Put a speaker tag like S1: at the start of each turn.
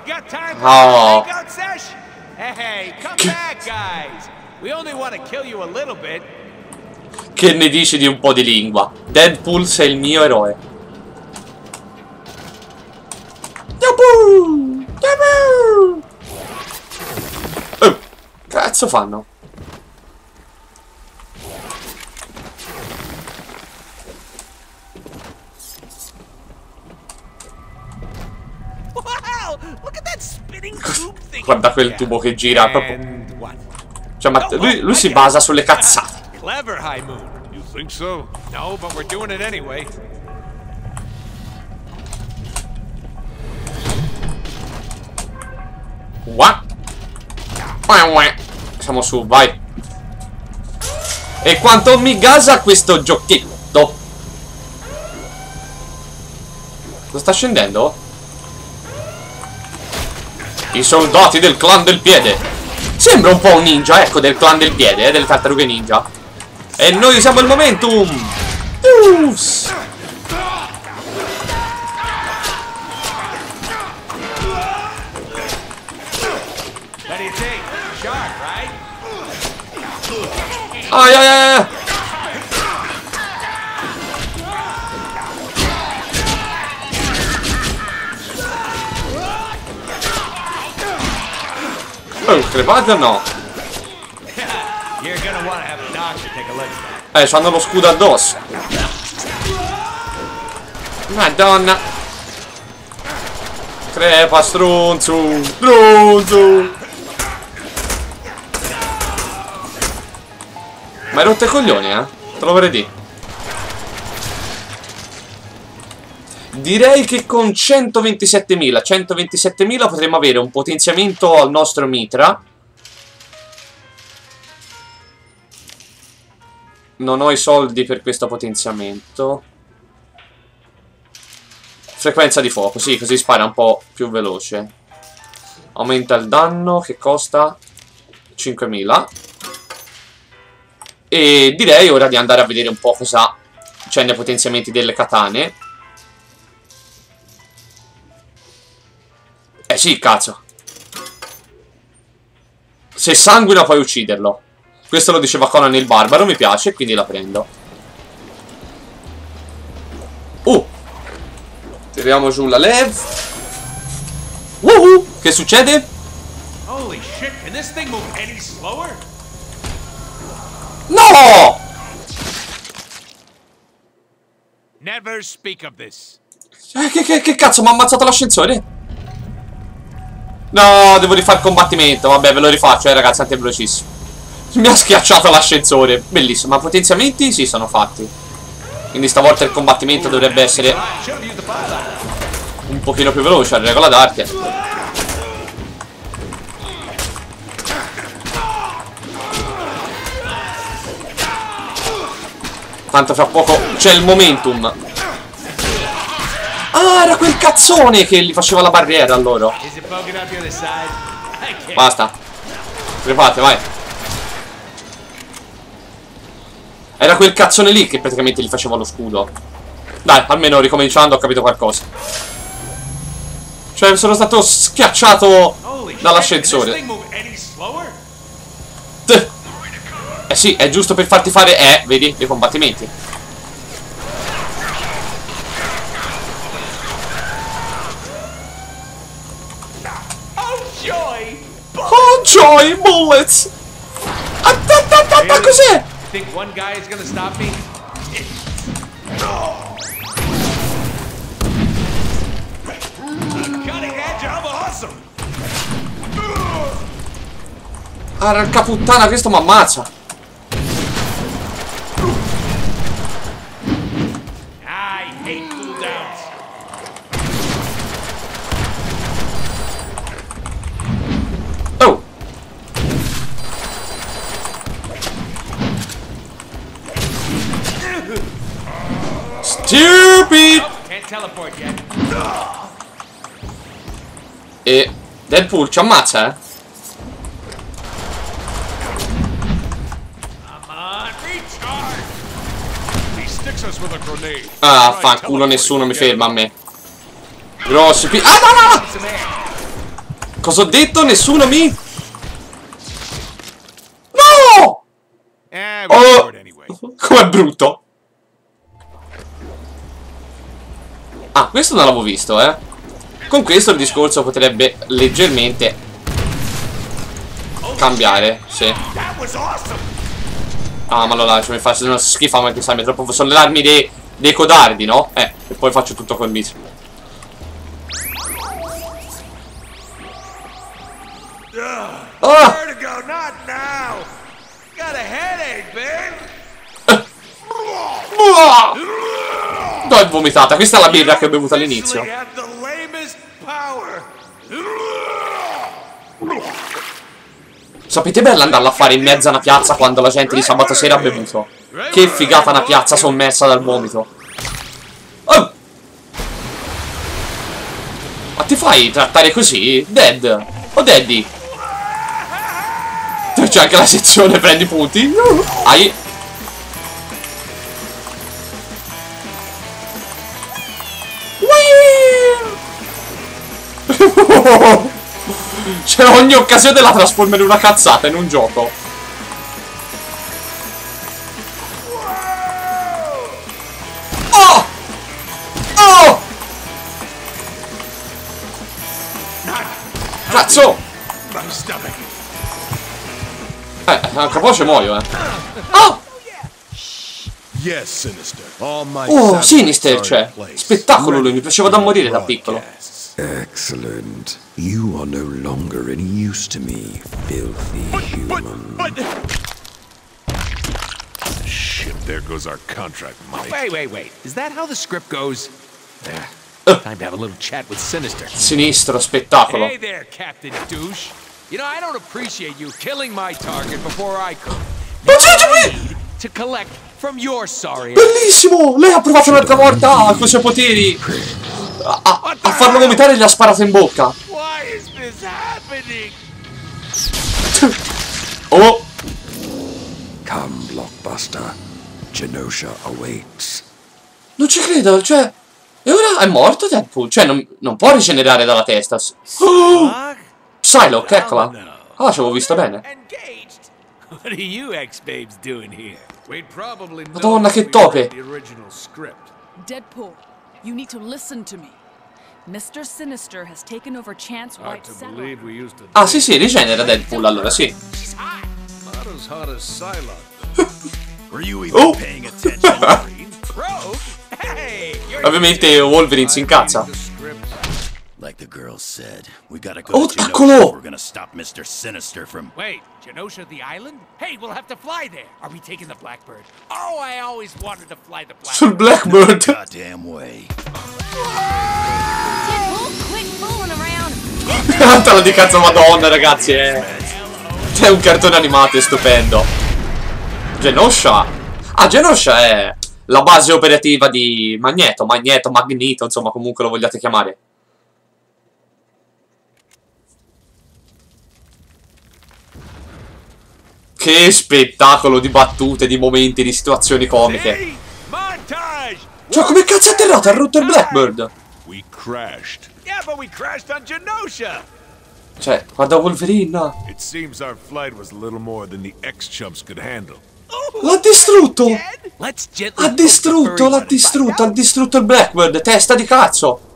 S1: Oh. Che ne dici di un po' di lingua? Deadpool sei il mio eroe. Yahoo! Yahoo! Cazzo fanno? Guarda quel tubo che gira proprio. Cioè, ma lui si basa sulle cazzate.
S2: Clever, High Moon. You think so? No, but we're doing it anyway.
S1: Siamo su, vai. E quanto mi gasa questo giochetto? Lo sta scendendo? I soldati del clan del piede. Sembra un po' un ninja, ecco, del clan del piede, delle tartarughe ninja. E noi usiamo il momentum. Ai ai ai. Crepate o no? C'hanno lo scudo addosso. Madonna. Crepa, stronzo. Stronzo. Ma hai rotto i coglioni, eh? Te lo vorrei dire. Direi che con 127.000 potremmo avere un potenziamento al nostro mitra. Non ho i soldi per questo potenziamento. Frequenza di fuoco, sì, così spara un po' più veloce. Aumenta il danno, che costa 5.000. E direi ora di andare a vedere un po' cosa c'è nei potenziamenti delle katane. Sì, cazzo. Se sanguina puoi ucciderlo. Questo lo diceva Conan il barbaro, mi piace, quindi la prendo. Tiriamo giù la lev. Che succede?
S2: Holy shit, can this thing move any slower?
S1: No!
S2: Never speak of this.
S1: Che cazzo, mi ha ammazzato l'ascensore? No, devo rifare il combattimento. Vabbè, ve lo rifaccio, ragazzi, tanto è velocissimo. Mi ha schiacciato l'ascensore. Bellissimo, ma potenziamenti sì, sono fatti. Quindi stavolta il combattimento dovrebbe essere un pochino più veloce, a regola d'arte. Tanto fra poco c'è il momentum. Ah, era quel cazzone che gli faceva la barriera a loro. Basta. Crepate, vai. Era quel cazzone lì che praticamente gli faceva lo scudo. Dai, almeno ricominciando ho capito qualcosa. Cioè, sono stato schiacciato dall'ascensore. Sì, è giusto per farti fare, vedi, dei combattimenti. Oh joy, bullets! Attatta, cos'è? Arca puttana, questo mi ammazza. Oh. Stupid. E Deadpool ci ammazza, eh? Ah, fanculo, nessuno mi ferma a me. Grossi pi... Ah, no! Cosa ho detto? Nessuno mi... No! Oh! Com'è brutto. Ah, questo non l'avevo visto, eh. Con questo il discorso potrebbe leggermente cambiare, sì. Ah, ma allora mi faccio una schifa, ma che sai, mi è troppo... Sono le armi dei codardi, no? E poi faccio tutto col viso. Ah! No, è vomitata. Questa è la birra che ho bevuto all'inizio. Sapete bella andarla a fare in mezzo a una piazza quando la gente di sabato sera ha bevuto? Che figata una piazza sommersa dal vomito. Oh! Ma ti fai trattare così? Dead? O Daddy? C'è anche la sezione prendi punti. Ai. Cioè ogni occasione la trasforma in una cazzata in un gioco. Oh! Oh! Cazzo! A capoce muoio, Oh! Oh, Sinister c'è. Spettacolo lui, mi piaceva da morire da piccolo.
S3: Excellent. You are no longer any use to me, filthy human.
S2: Shit, there goes our contract, Mike.
S4: Wait. Is that how the script goes? There. Time to have a little chat with Sinister.
S1: Sinistro, spettacolo.
S4: Hey there, Captain Douche. You know, I don't appreciate you killing my target before I could. Now I need to collect from your sorry.
S1: Bellissimo! Lei ha provato un'altra volta con i suoi poteri a farlo vomitare e gli ha sparato in bocca.
S4: Why is this happening?
S1: Oh!
S3: Come, Blockbuster. Genosha awaits.
S1: Non ci credo, cioè... E ora è morto Deadpool? Cioè, non può rigenerare dalla testa. Oh! Psylocke, eccola. Ah, ci avevo visto bene.
S4: What are you ex-babes doing here? We'd probably know
S1: Madonna, che
S4: if we
S1: tope.
S4: read the original script.
S5: Deadpool, you need to listen to me. Mr. Sinister has taken over Chance
S4: Hard
S5: White
S4: to
S5: Settlement.
S4: believe we used to
S1: Ah, sì, rigenera Deadpool, allora, sì.
S4: not as hot as Psylocke.
S3: Were you even
S1: Oh!
S3: paying attention?
S4: Rogue? Hey, you're
S1: Ovviamente Wolverine si incazza.
S4: the script.
S3: Like the girl said, we gotta
S1: Oh,
S3: go to Genosha.
S1: eccolo!
S3: We're gonna stop Mr. Sinister from...
S4: Wait, Genosha the island? Hey, we'll have to fly there. Are we taking the Blackbird? Oh, I always wanted to fly the
S1: Sul
S4: Blackbird.
S1: Blackbird.
S3: Goddamn way.
S5: Deadpool, quit fooling around.
S1: Tanta di cazzo madonna, ragazzi, È un cartone animato, è stupendo. Genosha. Ah, Genosha è la base operativa di Magneto, Magneto, insomma, comunque lo vogliate chiamare. Che spettacolo di battute, di momenti, di situazioni comiche. Cioè, come cazzo è atterrato? Ha rotto il Blackbird.
S2: We crashed.
S4: Yeah, but we crashed on Genosha.
S1: Cioè, guarda Wolverine.
S2: It seems our flight was a little more than the ex-chumps could handle.
S1: L'ha distrutto.
S4: Let's gently
S1: Ha distrutto il Blackbird. Testa di cazzo.